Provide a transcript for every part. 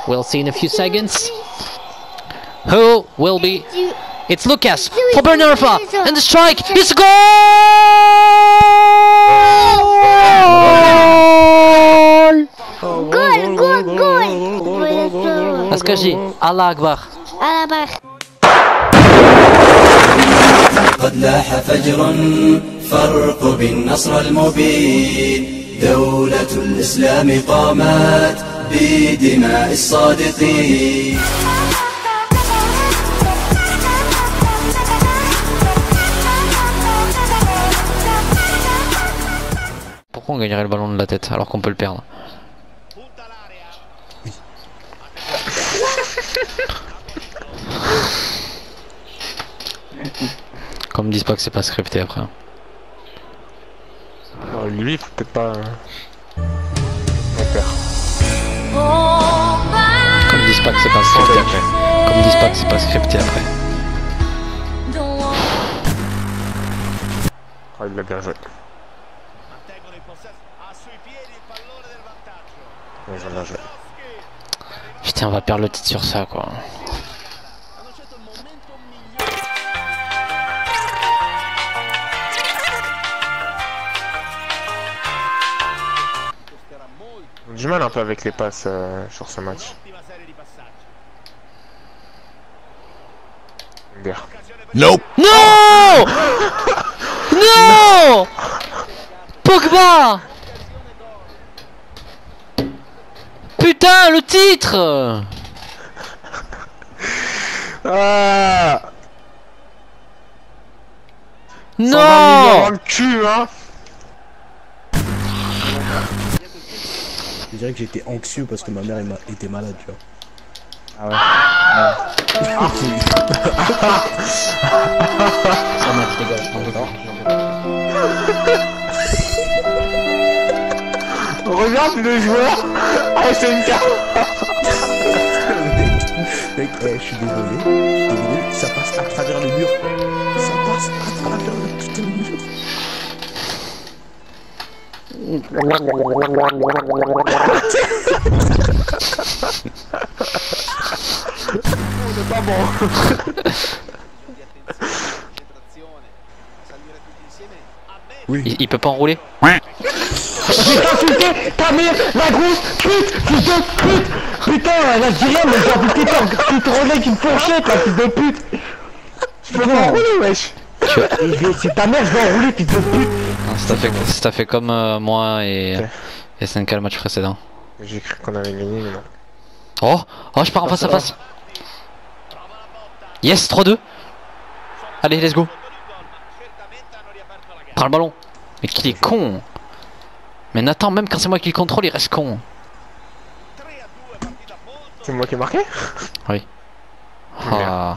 We'll see in a few seconds. Who will be? It's Lucas for Bernarfa, and the strike is a goal! Goal! Askaji, Allah Akbar. Allah Akbar. قد لاح فجر فارقب النصر المبين دولة الإسلام قامت بدماء الصادقين. Pourquoi on gagnerait le ballon de la tête alors qu'on peut le perdre? Comme disent pas que c'est pas scripté après. Non, lui, faut peut-être pas. On perd. Comme disent pas que c'est pas scripté après. Comme disent pas que c'est pas scripté après. Ah, il l'a bien joué. Ouais, j'en ai joué. Putain, on va perdre le titre sur ça quoi. J'ai du mal un peu avec les passes sur ce match. Bien. Non. Non. Non. Pogba. Putain, le titre. Ah, 120 millions Non. dans le cul, hein. Je dirais que j'étais anxieux parce que ma mère était malade, tu vois. Ah ouais. Ça marche les gars, Regarde le joueur. Ah, c'est une carte. Mec, je suis désolé, ça passe à travers le mur. Ça passe à travers le putain de mur. C'est pas bon. Oui. Il peut pas enrouler. J'ai insulté ta mère, la grosse pute, fils de pute. Putain, elle a dit rien, mais j'ai envie de te relais une fourchette, la fils de pute. Je peux pas enrouler, wesh. C'est ta mère, je vais enrouler, fils de pute. Non, ça fait comme moi et SNK le match précédent. J'ai cru qu'on avait gagné, mais non. Oh, je pars en face à face. Yes, 3-2. Allez, let's go. Prends le ballon. Mais qu'il est con. Mais Nathan, même quand c'est moi qui le contrôle, il reste con. C'est moi qui ai marqué. Oui. Ah.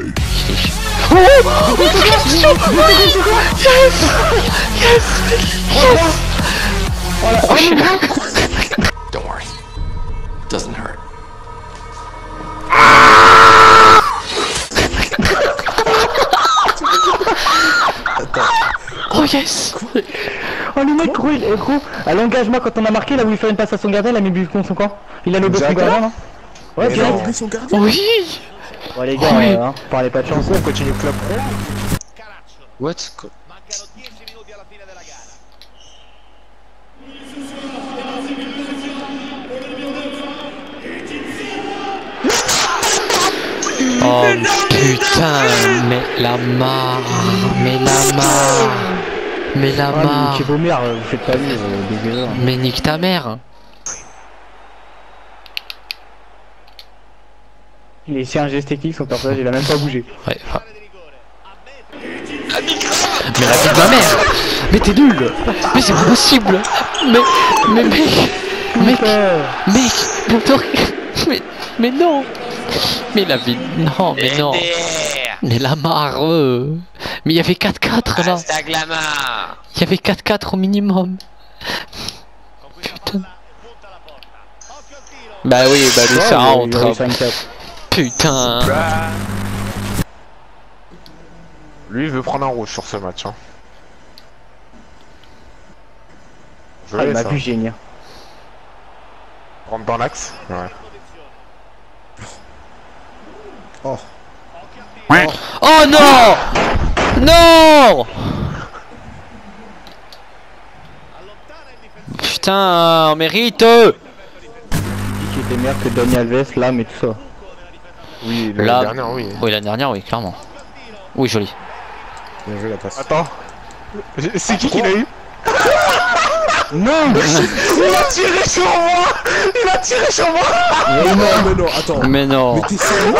Don't worry, it doesn't hurt. Oh yes. Oh le mec gros, à l'engagement quand on a marqué, il a voulu faire une passe à son gardien, il a mis but contre son camp. Il a lobé son gardien, non? Ouais, Mais direct. non. Son gardien. Oui. Bon les gars, Oh, oui. parlez pas de chance. On continue club pro. What? Oh putain, mais la marre, mais la marre, mais la marre. Chez vos mères, vous faites pas mieux, dégueulasse. Mais nique ta mère. Il a essayé un geste technique, son personnage il a même pas bougé. Ouais, enfin. Mais la vie de ma mère. Mais t'es nul. Mais c'est pas possible. Mais mec, mais non. Mais la vie, non, mais non. Mais la marre. Mais il y avait 4-4 là. Il y avait 4-4 au minimum. Putain. Bah oui, bah lui ça rentre. Putain. Lui, il veut prendre un rouge sur ce match. Hein. Ah, il m'a vu génial. Rentre dans l'axe. Ouais. Oh. Oh non! Non! Putain, on mérite! Qui était meilleur que Dani Alves, là, mais tout ça. Oui, Là, l'année dernière, oui. Oui, l'année dernière, oui, clairement. Oui, joli. Bien joué la passe. Attends. C'est qui l'a eu? Non! Il a tiré sur moi! Il a tiré sur moi! Mais non, attends. Mais non! Mais t'es sérieux?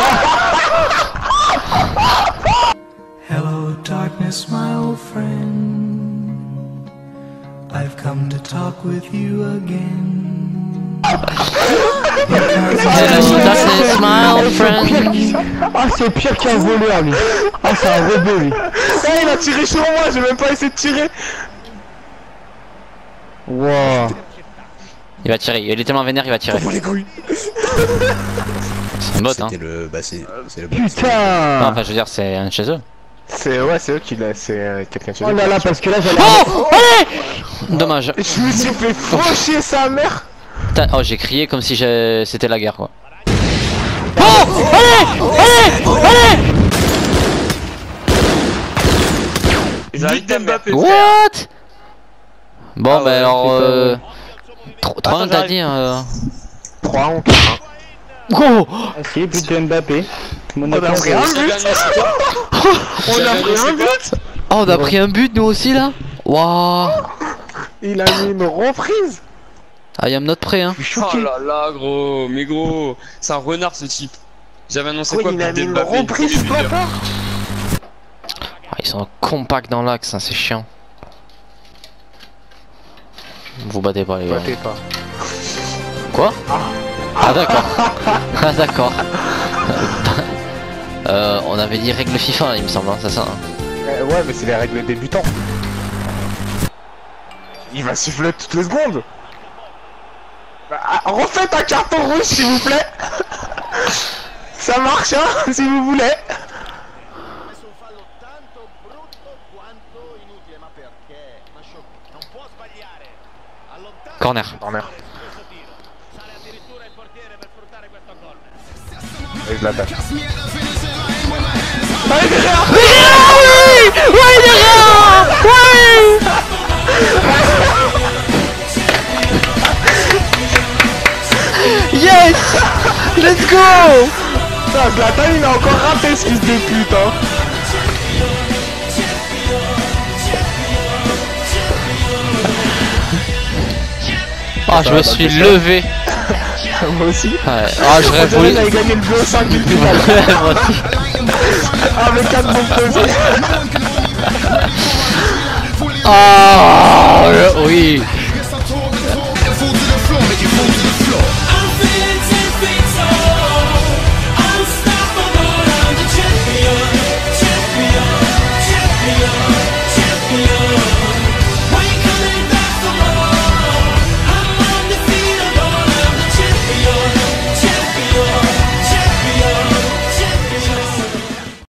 Hello, darkness, my old friend. I've come to talk with you again. Hello, darkness, my old friend. Ah, c'est pire qu'un voleur, lui. Ah, c'est un rebeu, lui. Eh, il a tiré sur moi, j'ai même pas essayé de tirer. Wow. Il va tirer, il est tellement vénère, il va tirer. Oh les couilles. C'est un bot, hein. C'était le... Bah c'est le bot. Non, Putain. enfin, je veux dire, c'est un de chez eux. C'est eux qui l'a. C'est quelqu'un chez Oh eux. là là, parce que là, j'allais... Oh! Allez! Dommage. Je me suis fait faucher sa mère. Putain, oh, j'ai crié comme si c'était la guerre, quoi. Oh! Allez! Allez! Allez! Ils arrivent Mbappé. What? Bon, Ah bah ouais, alors... c'est 3-1 t'as dit, 3 on 4. Oh! Ah si, but de Mbappé. On a pris un but. On a pris un but. Oh, on a pris un but, nous aussi, là? Waouh! Il a mis une reprise. Ah, y'a notre prêt, hein. Oh là là, gros, mais gros, c'est un renard ce type. J'avais annoncé Oui, quoi il a pour mis une Mbappé, reprise, premier buteur. papa. Ah, ils sont compacts dans l'axe, hein, c'est chiant. Vous battez pas, les gars. Battez pas. Quoi? Ah, d'accord. Ah, d'accord. On avait dit règle FIFA, il me semble, hein, c'est ça. Hein. Ouais, mais c'est les règles débutants. Il va siffler toutes les secondes. Bah, refaites un carton rouge, s'il vous plaît. Ça marche, hein, si vous voulez. Corner. Corner. Et je l'attaque. Allez, derrière. Oui! Oui, derrière! Oui! Yes! Let's go! Putain, Zlatan, il a encore raté ce fils de pute, hein. Ah, je me suis levé. Moi aussi. Ouais. Ah, j'aurais voulu. On avait gagné le bleu 5 du final. Moi aussi. Avec 4 bons pesés. Ah, oui.